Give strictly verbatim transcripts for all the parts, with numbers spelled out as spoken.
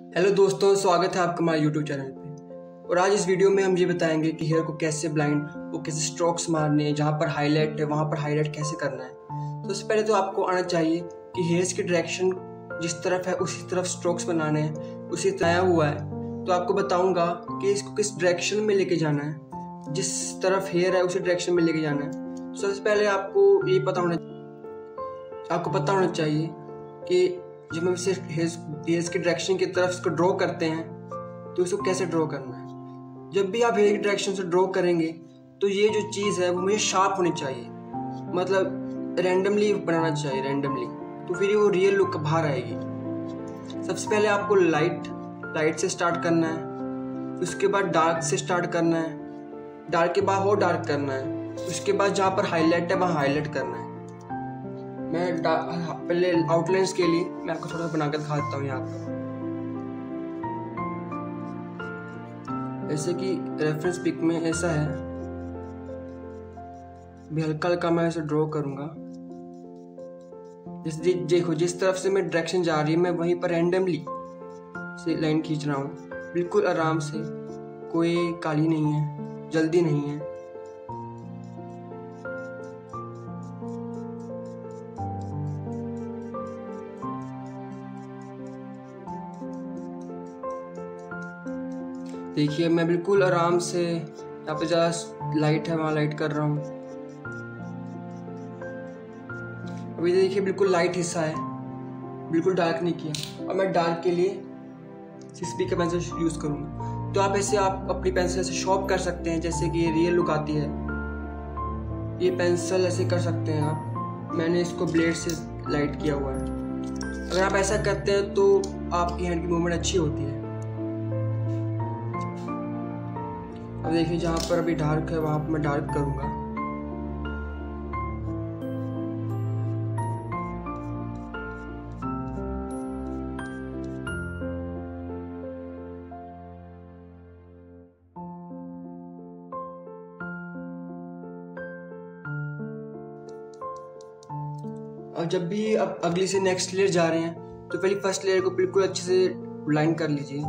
Hello दोस्तों, स्वागत है आपका हमारे यूट्यूब चैनल पे। और आज इस वीडियो में हम ये बताएंगे कि हेयर को कैसे ब्लाइंड वो कैसे स्ट्रोक्स मारने हैं, जहाँ पर हाईलाइट है वहाँ पर हाईलाइट कैसे करना है। तो सबसे पहले तो आपको आना चाहिए कि हेयर्स की डायरेक्शन जिस तरफ है उसी तरफ स्ट्रोक्स बनाने हैं, उसी तरह हुआ है। तो आपको बताऊंगा कि इसको किस डायरेक्शन में लेके जाना है, जिस तरफ हेयर है उसी डायरेक्शन में लेके जाना है। तो सबसे पहले आपको ये पता होना आपको पता होना चाहिए कि जब हम इसे हेयर्स की डायरेक्शन की तरफ इसको ड्रॉ करते हैं तो इसको कैसे ड्रॉ करना है। जब भी आप हेयर की डायरेक्शन से ड्रॉ करेंगे तो ये जो चीज़ है वो मुझे शार्प होनी चाहिए, मतलब रैंडमली बनाना चाहिए रैंडमली, तो फिर वो रियल लुक बाहर आएगी। सबसे पहले आपको लाइट लाइट से स्टार्ट करना है, उसके बाद डार्क से स्टार्ट करना है, डार्क के बाद और डार्क करना है, उसके बाद जहाँ पर हाईलाइट है वहाँ हाईलाइट करना है। मैं पहले आउटलाइंस के लिए मैं आपको थोड़ा सा बनाकर दिखा देता हूँ यहाँ पर। जैसे कि रेफरेंस पिक में ऐसा है, भी हल्का हल्का मैं ऐसे ड्रॉ करूँगा। जिस देखो जिस तरफ से मैं डायरेक्शन जा रही है मैं वहीं पर रैंडमली से लाइन खींच रहा हूँ, बिल्कुल आराम से, कोई काली नहीं है, जल्दी नहीं है। देखिए मैं बिल्कुल आराम से, यहाँ पे ज़्यादा लाइट है वहाँ लाइट कर रहा हूँ। अभी देखिए बिल्कुल लाइट हिस्सा है, बिल्कुल डार्क नहीं किया। और मैं डार्क के लिए सिक्स बी का पेंसिल यूज़ करूँगा। तो आप ऐसे आप अपनी पेंसिल ऐसे शॉर्प कर सकते हैं, जैसे कि ये रियल लुक आती है। ये पेंसिल ऐसे कर सकते हैं आप, मैंने इसको ब्लेड से लाइट किया हुआ है। अगर आप ऐसा करते हैं तो आपकी हैंड की मूवमेंट अच्छी होती है। अब देखिए जहाँ पर अभी डार्क है वहाँ पर मैं डार्क करूँगा। और जब भी आप अगली से नेक्स्ट लेयर जा रहे हैं तो पहले फर्स्ट लेयर को बिल्कुल अच्छे से लाइन कर लीजिए।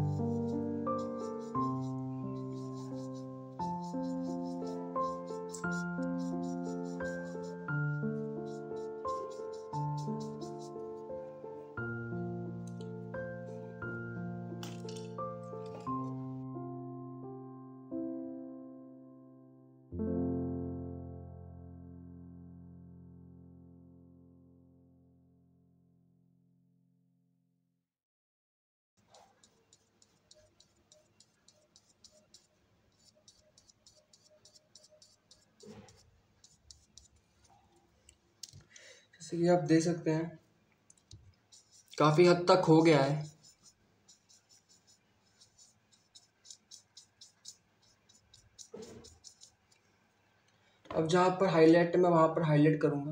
जैसे कि आप देख सकते हैं काफी हद तक हो गया है। अब जहाँ पर हाईलाइट है मैं वहाँ पर हाईलाइट करूँगा।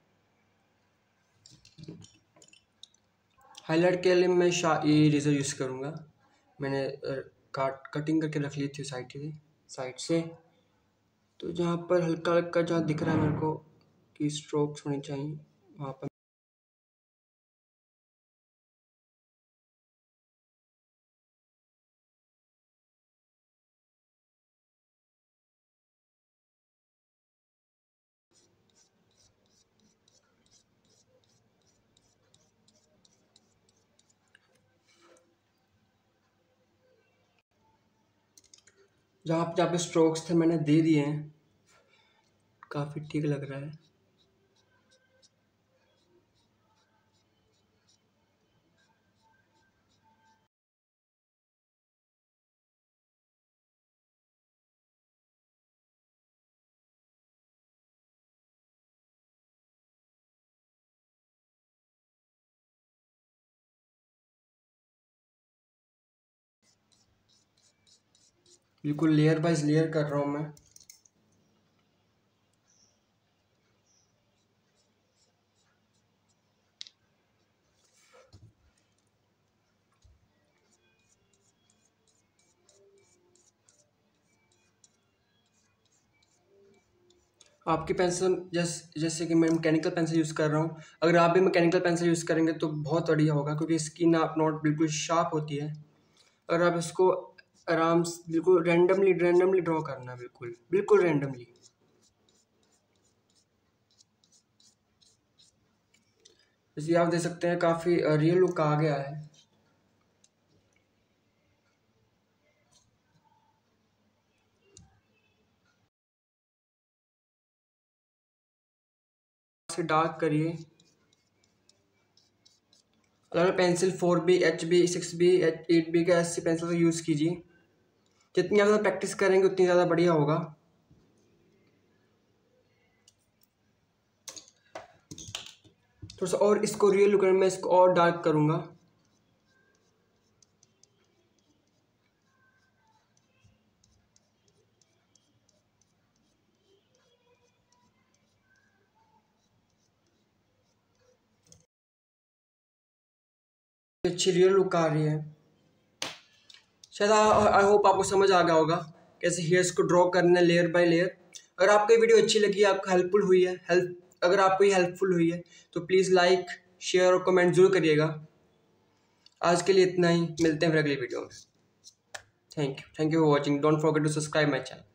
हाईलाइट के लिए मैं ये इरेजर यूज़ करूँगा। मैंने काट कटिंग करके रख ली थी साइड से साइड से तो जहाँ पर हल्का हल्का जहाँ दिख रहा है मेरे को कि स्ट्रोक्स होनी चाहिए वहाँ पर जहाँ जहाँ पे स्ट्रोक्स थे मैंने दे दिए हैं। काफ़ी ठीक लग रहा है। बिल्कुल लेयर बाइज लेयर कर रहा हूँ मैं। आपकी पेंसिल जैसे जैसे कि मैं मैकेनिकल पेंसिल यूज़ कर रहा हूँ, अगर आप भी मैकेनिकल पेंसिल यूज़ करेंगे तो बहुत बढ़िया होगा, क्योंकि इसकी ना आप नोट बिल्कुल शार्प होती है। अगर आप इसको आराम से बिल्कुल रैंडमली रैंडमली ड्रॉ करना, बिल्कुल बिल्कुल रैंडमली। जैसे आप देख सकते हैं काफ़ी रियल लुक आ गया है। से डार्क करिए। अगर pencil four B H B six B eight B का ऐसी पेंसिल का यूज़ कीजिए। जितनी ज़्यादा प्रैक्टिस करेंगे उतनी ज़्यादा बढ़िया होगा। थोड़ा सा और इसको रियल लुक मैं इसको और डार्क करूँगा। अच्छी रियल लुक आ रही है। शायद आई होप आपको समझ आ गया होगा कैसे हेयर्स को ड्रॉ करना है लेयर बाय लेयर। अगर आपको ये वीडियो अच्छी लगी, आपको हेल्पफुल हुई है हेल्प अगर आपको ये हेल्पफुल हुई है तो प्लीज़ लाइक शेयर और कमेंट जरूर करिएगा। आज के लिए इतना ही, मिलते हैं फिर अगली वीडियो में। Thank you thank you for watching. Don't forget to subscribe my channel.